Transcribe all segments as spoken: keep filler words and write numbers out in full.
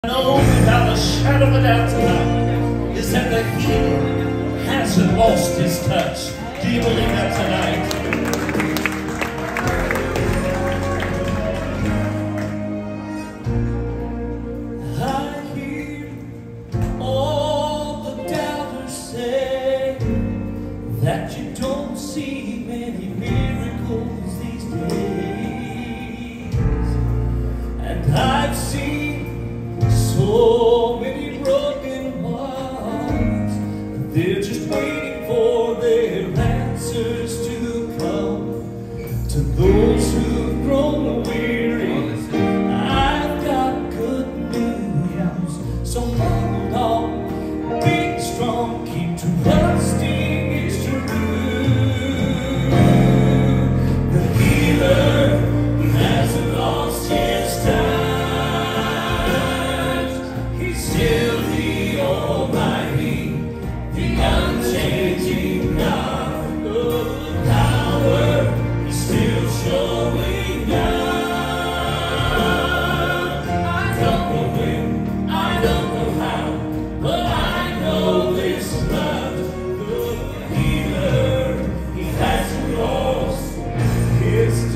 I know without a shadow of a doubt tonight is that the healer hasn't lost his touch. Do you believe that tonight? I hear all the doubters say that you don't see many miracles these days, and I've seen so many broken hearts. They're just waiting for their answers to come. To those who've grown weary, I've got good news. So hold on, be strong, keep trusting it's true. The healer, he hasn't lost his time. Still the Almighty, the unchanging God. The power is still showing now. I don't know when, I don't know how, but I know this love. The healer, he hasn't lost his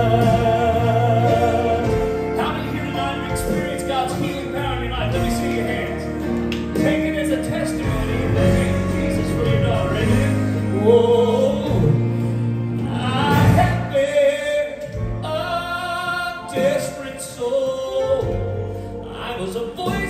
touch. How many here tonight have experienced God's healing power in your life? Let me see your hands. Take it as a testimony. Thank Jesus for your daughter. Amen. Whoa. I have been a desperate soul. I was a voice